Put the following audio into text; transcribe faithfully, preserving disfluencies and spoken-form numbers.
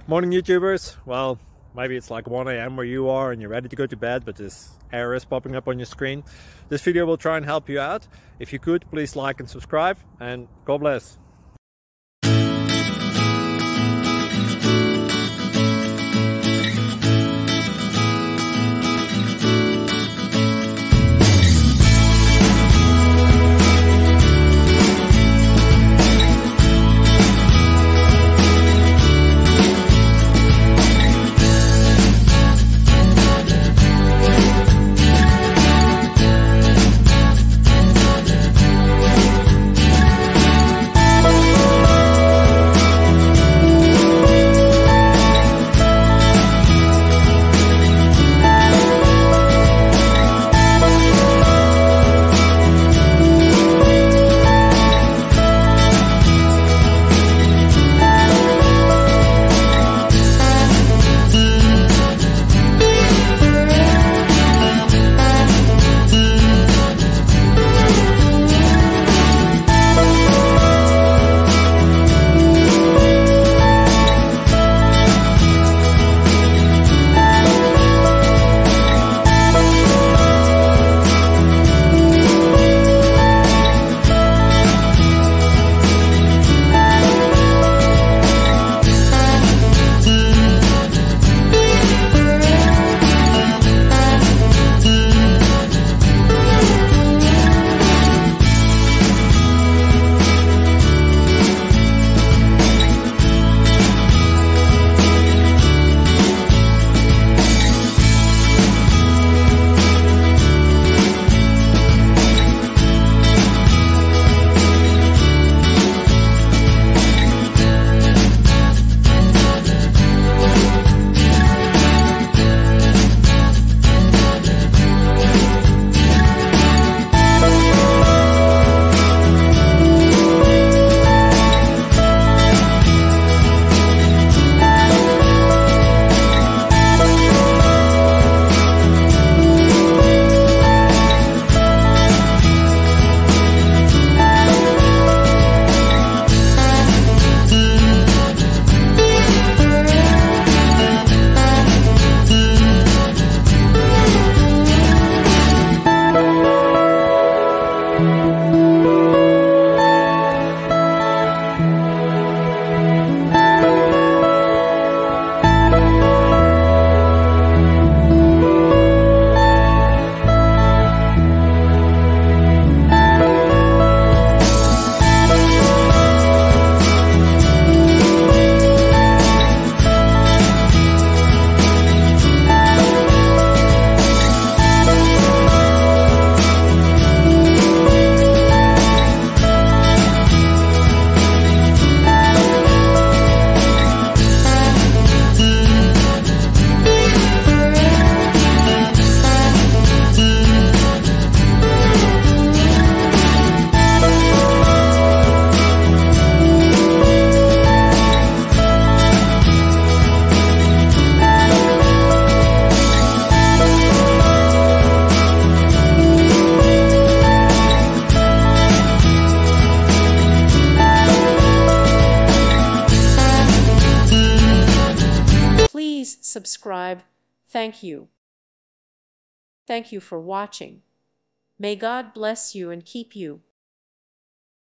Morning YouTubers. Well, maybe it's like one A M where you are and you're ready to go to bed, but this error is popping up on your screen. This video will try and help you out. If you could, please like and subscribe, and God bless. Please subscribe. Thank you. Thank you for watching. May God bless you and keep you.